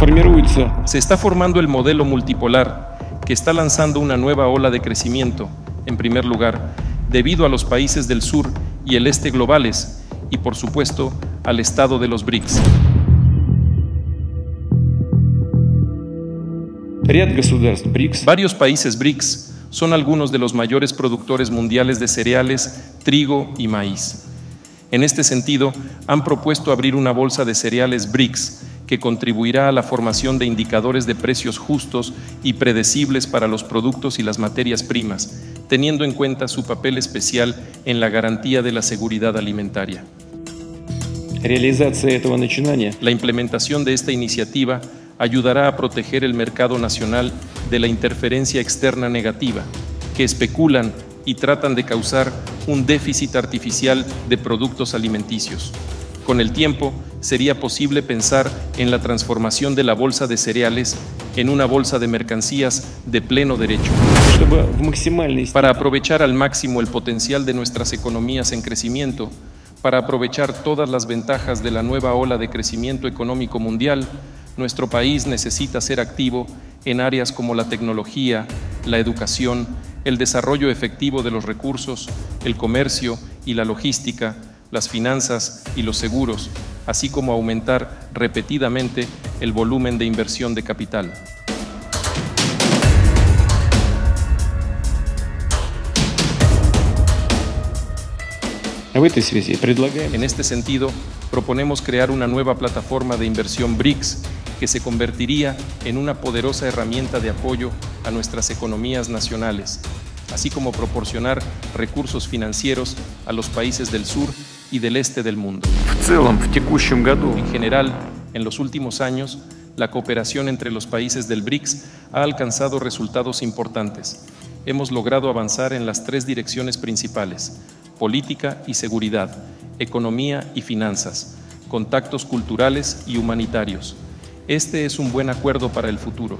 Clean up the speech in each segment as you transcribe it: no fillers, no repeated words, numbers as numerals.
Se está formando el modelo multipolar que está lanzando una nueva ola de crecimiento, en primer lugar, debido a los países del sur y el este globales y, por supuesto, al estado de los BRICS. Varios países BRICS son algunos de los mayores productores mundiales de cereales, trigo y maíz. En este sentido, han propuesto abrir una bolsa de cereales BRICS que contribuirá a la formación de indicadores de precios justos y predecibles para los productos y las materias primas, teniendo en cuenta su papel especial en la garantía de la seguridad alimentaria. La implementación de esta iniciativa ayudará a proteger el mercado nacional de la interferencia externa negativa, que especulan y tratan de causar un déficit artificial de productos alimenticios. Con el tiempo, sería posible pensar en la transformación de la bolsa de cereales en una bolsa de mercancías de pleno derecho. Para aprovechar al máximo el potencial de nuestras economías en crecimiento, para aprovechar todas las ventajas de la nueva ola de crecimiento económico mundial, nuestro país necesita ser activo en áreas como la tecnología, la educación, el desarrollo efectivo de los recursos, el comercio y la logística, las finanzas y los seguros, así como aumentar repetidamente el volumen de inversión de capital. En este sentido, proponemos crear una nueva plataforma de inversión BRICS que se convertiría en una poderosa herramienta de apoyo a nuestras economías nacionales, así como proporcionar recursos financieros a los países del sur y del este del mundo. En general, en los últimos años, la cooperación entre los países del BRICS ha alcanzado resultados importantes. Hemos logrado avanzar en las tres direcciones principales: política y seguridad, economía y finanzas, contactos culturales y humanitarios. Este es un buen acuerdo para el futuro.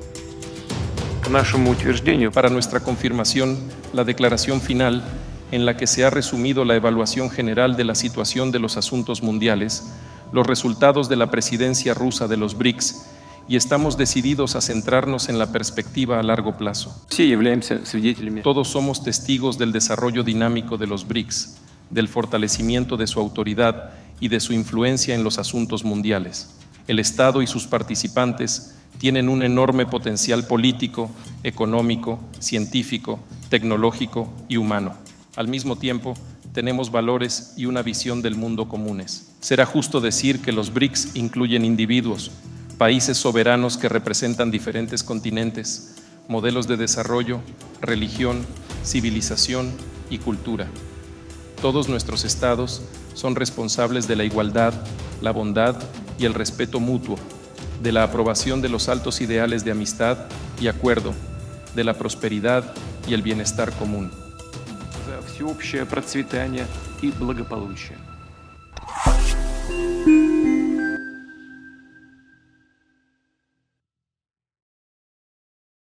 Para nuestra confirmación, la declaración final, en la que se ha resumido la evaluación general de la situación de los asuntos mundiales, los resultados de la presidencia rusa de los BRICS, y estamos decididos a centrarnos en la perspectiva a largo plazo. Todos somos testigos del desarrollo dinámico de los BRICS, del fortalecimiento de su autoridad y de su influencia en los asuntos mundiales. El Estado y sus participantes tienen un enorme potencial político, económico, científico, tecnológico y humano. Al mismo tiempo, tenemos valores y una visión del mundo comunes. Será justo decir que los BRICS incluyen individuos, países soberanos que representan diferentes continentes, modelos de desarrollo, religión, civilización y cultura. Todos nuestros estados son responsables de la igualdad, la bondad y el respeto mutuo, de la aprobación de los altos ideales de amistad y acuerdo, de la prosperidad y el bienestar común. За всеобщее процветание и благополучие.